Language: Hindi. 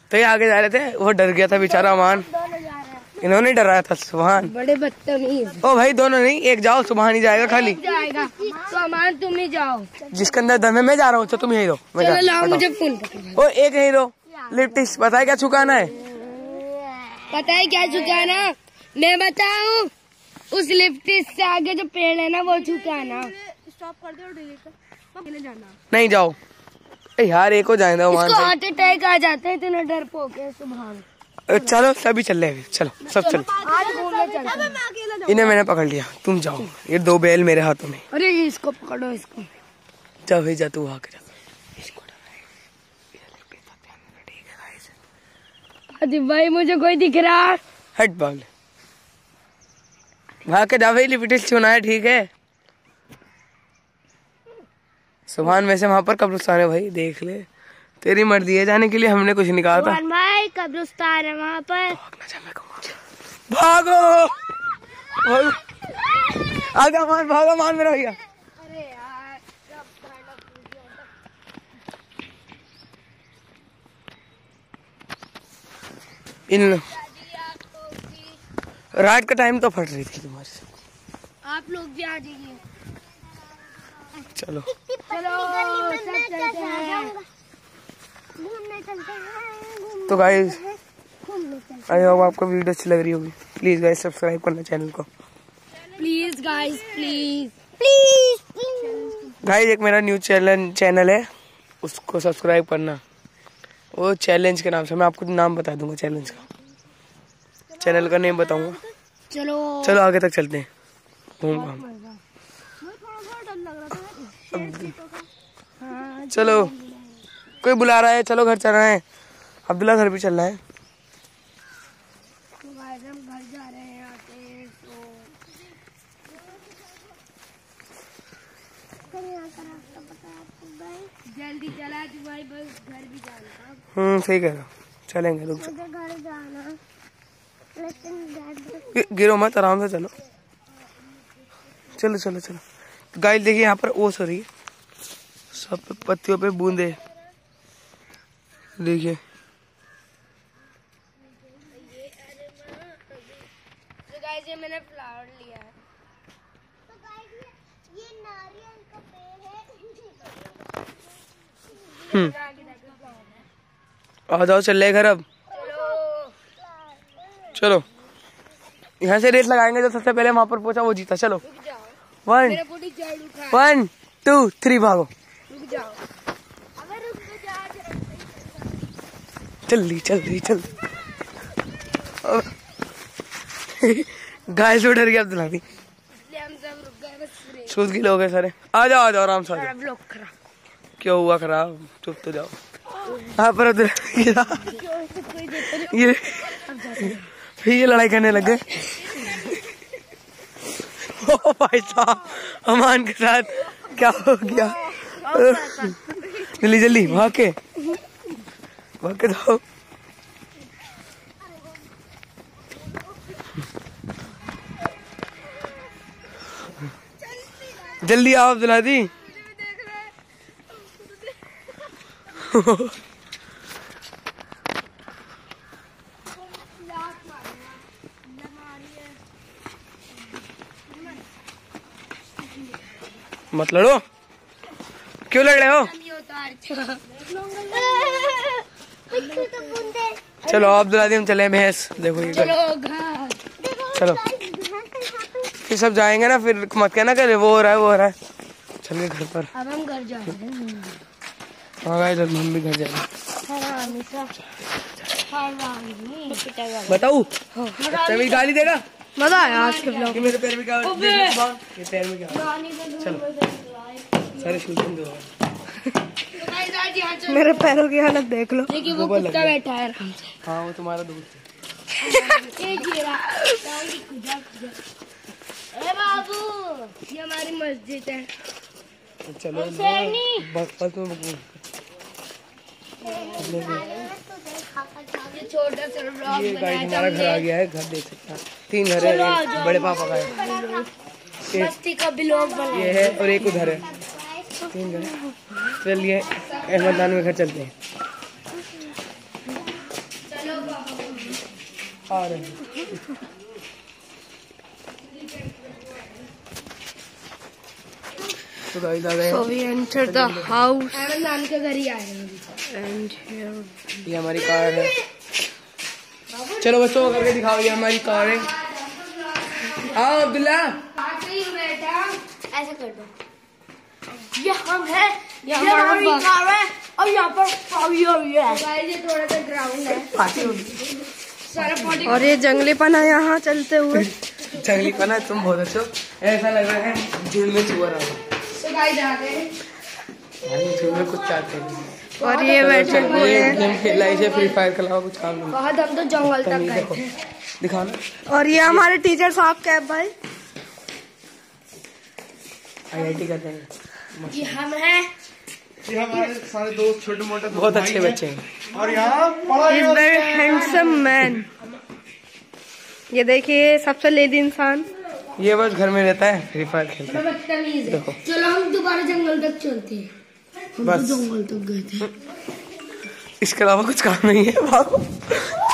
तो ये आगे जा रहे थे, वो डर गया था बेचारा अमान। इन्होंने डराया था सुभान। बड़े बदतमीज। ओ भाई दोनों नहीं, एक जाओ, सुभान ही जाएगा खाली। जाएगा तो अमान तुम ही जाओ। जिसके अंदर दम है मैं जा रहा हूँ, तो तुम यही रहो। चलो लाओ मुझे फोन। ओ एक यही रहो। लिप्टिस पता है क्या चुकाना है? पता है क्या चुकाना? मैं बताऊं, उस लिप्टिस से आगे जो पेड़ है ना वो चुकाना। स्टॉप कर दो, डिलीट कर जाना। नहीं जाओ यार, एक हो जाए। इसको हार्ट अटैक आ जाते हैं, इतना डरपोक है सुभान। चलो सभी चल रहे हैं, चलो सब चलो। आज घूमने चलते हैं। इन्हें मैंने पकड़ लिया, तुम जाओ। ये 2 बैल मेरे हाथों में। अरे इसको पकड़ो, इसको जा भाई जा, तू आके जा। अरे भाई मुझे कोई दिख रहा। हट बाल भाग के जा भाई, लिपिटिस चुना है ठीक है। सुभान वैसे वहाँ पर कब्रिस्तान है भाई, देख ले। तेरी मर्जी है जाने के लिए, हमने कुछ नहीं कहा था। भाई कब्रिस्तान है वहाँ पर। भागो आगे मान, भागो मान मेरा भैया। अरे यार इन रात का टाइम तो फट रही थी तुम्हारे से। आप लोग भी आ जाइए। चलो चलो सब चलते हैं, घूमने चलते हैं। तो गाइस आई होप आपको वीडियो अच्छी लग रही होगी। प्लीज गाइस सब्सक्राइब करना चैनल को। Please guys please please. Guys एक मेरा न्यू चैनल है, उसको सब्सक्राइब करना। वो चैलेंज के नाम से, मैं आपको नाम बता दूंगा चैलेंज का, चैनल का नेम बताऊंगा। चलो आगे तक चलते हैं। चलो कोई बुला रहा है, चलो घर चल रहे हैं। अब्दुल्ला घर भी चल रहा है। हम घर जा रहे हैं आके, जल्दी चला कि भाई बस घर भी जाना। सही कह रहा, चलेंगे रुक जा। घर जाना, गिरो मत, आराम से चलो। चलो चलो चलो। गाइस देखिए यहाँ पर ओस हो रही है, सब पत्तियों पे बूंदे देखिए। तो गाइस ये मैंने फ्लावर लिया है। तो गाइस ये नारियल का पेड़ है। आ जाओ चल रहे घर अब। चलो यहाँ से रेस लगाएंगे, जो सबसे पहले वहां पर पहुंचा वो जीता। चलो 1 2 3 भागो। जल्दी जल्दी चल। गाय से डर गया अब्दुल्ला भी, सूद गिले हो गए सारे। आ जाओ आराम से। क्यों हुआ खराब, चुप तो जाओ। हाँ पर ये लड़ाई करने लग गए। ओ भाई साहब अमान के साथ क्या हो गया। जल्दी जल्दी भाग के जाओ। जल्दी आओ अब्दुल्ला दी। मत लड़ो, क्यों लड़ रहे हो? चलो अब्दुल्ला दी हम चले भैंस। देखो ये चलो फिर सब जाएंगे ना, फिर मत कहना करे वो हो रहा है चलिए घर पर। अब हम घर जा रहे हैं। हाँ गाइस हम भी घर जाएंगे। बताऊ मेरी गाली देगा। मजा आया आज के ब्लॉग। मेरे पैर में क्या, ये पैर में क्या? चलो सारे शूटिंग दो। मेरे पैरों की हालत देख लो। देखिए वो कुत्ता बैठा है आराम से। हाँ वो तुम्हारा दोस्त है। अरे बाबू ये हमारी मस्जिद है। चलो छोटा सा ब्लॉग ये गाइस हमारा घर आ गया है। घर देख सकते हैं, 3 घर है। बड़े पापा का है, मस्ती का ब्लॉग बना ये है और एक उधर है। 3 घर है। चलिए अहमद नान में घर चलते हैं। आ रहे हैं। तो गाइस आ गए। So we entered the house. नानी के घर ही आए हैं and here. ये हमारी कार है। चलो बच्चों को करके दिखाओ, ये हमारी कार है। आओ अब्दुल्ला, ऐसे कर दो। ये हम है, ये हमारी कार है और यहाँ पर फायर है। ये थोड़ा सा ग्राउंड है और ये जंगलीपना यहाँ चलते हुए। जंगलीपना तुम बहुत अच्छे हो, ऐसा लग रहा है झील में चुआ रहा हूँ। झील में कुछ चाहते हैं और ये बैठे हुए हैं। गेम खेला, इसे फ्री फायर खेला, कुछ काम नहीं। बहुत हम तो जंगल तक गए थे। दिखाना। और ये हमारे टीचर साहब कैब भाई, IIT करते हैं। ये हम हैं, ये हमारे सारे दोस्त छोटे मोटे बहुत अच्छे बच्चे हैं। और यहाँ इज वेरी हैंडसम मैन। ये देखिए सबसे लेडी इंसान। ये बस घर में रहता है, फ्री फायर खेलता है। देखो चलो हम दोबारा जंगल तक चलते हैं। हम बस जंगल तक गए थे। इसके अलावा कुछ काम नहीं है। भागो।